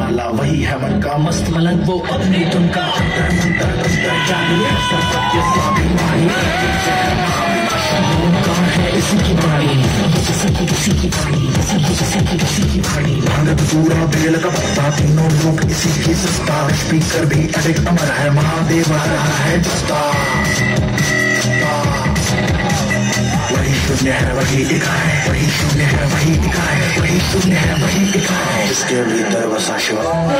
वाला वही है मन का मस्त मलंग, वो अपनी धुन का कौन है इसी की बारी, किसी की बारी, किसी की बारी। भांगत पूरा बेल का पत्ता, तीनों लोग इसी की सस्ता, स्पीकर भी अडिग अमर है, महादेव आ रहा है दस्ता। वही शून्य है वही इकाई, वही शून्य है वही इकाई, वही शून्य है वही इकाई, जिसके भीतर बसा शिव।